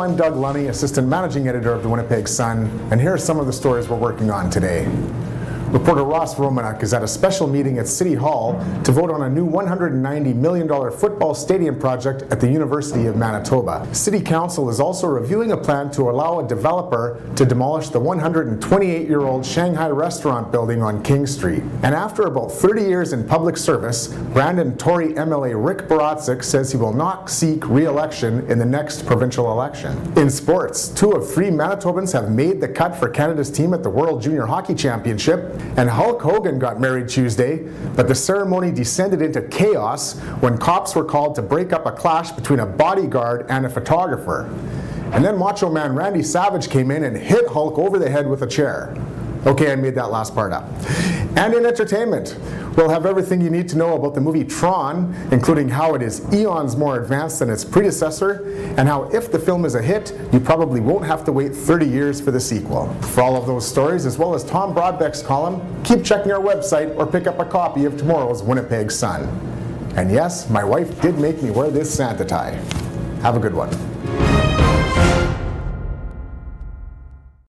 I'm Doug Lunny, Assistant Managing Editor of the Winnipeg Sun, and here are some of the stories we're working on today. Reporter Ross Romanek is at a special meeting at City Hall to vote on a new $190 million football stadium project at the University of Manitoba. City Council is also reviewing a plan to allow a developer to demolish the 128-year-old Shanghai restaurant building on King Street. And after about 30 years in public service, Brandon Tory MLA Rick Barotzik says he will not seek re-election in the next provincial election. In sports, 2 of 3 Manitobans have made the cut for Canada's team at the World Junior Hockey Championship. And Hulk Hogan got married Tuesday, but the ceremony descended into chaos when cops were called to break up a clash between a bodyguard and a photographer. And then Macho Man Randy Savage came in and hit Hulk over the head with a chair. Okay, I made that last part up. And in entertainment, we'll have everything you need to know about the movie Tron, including how it is eons more advanced than its predecessor, and how if the film is a hit, you probably won't have to wait 30 years for the sequel. For all of those stories, as well as Tom Broadbeck's column, keep checking our website or pick up a copy of tomorrow's Winnipeg Sun. And yes, my wife did make me wear this Santa tie. Have a good one.